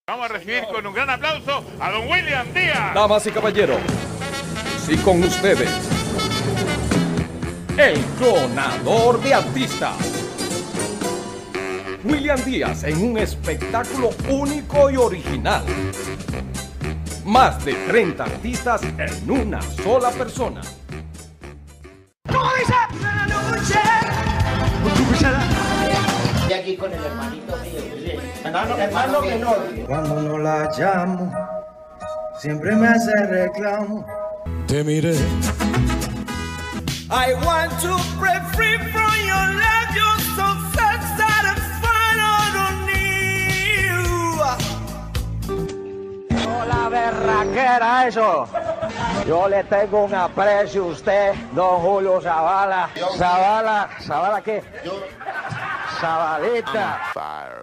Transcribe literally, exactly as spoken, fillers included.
Vamos a recibir con un gran aplauso a don William Díaz. Damas y caballeros, y con ustedes, el clonador de artistas, William Díaz, en un espectáculo único y original. Más de treinta artistas en una sola persona. ¿Cómo dice? Y aquí con el hermanito mío, hermano, hermano menor. Cuando no la llamo, siempre me hace reclamo. Te miré. I want to break free from your love. You're so satisfied, I don't need you. Hola, berraquera, eso. Yo le tengo un aprecio a usted, don Julio Zavala. Zavala, ¿Zavala qué? Zabalita.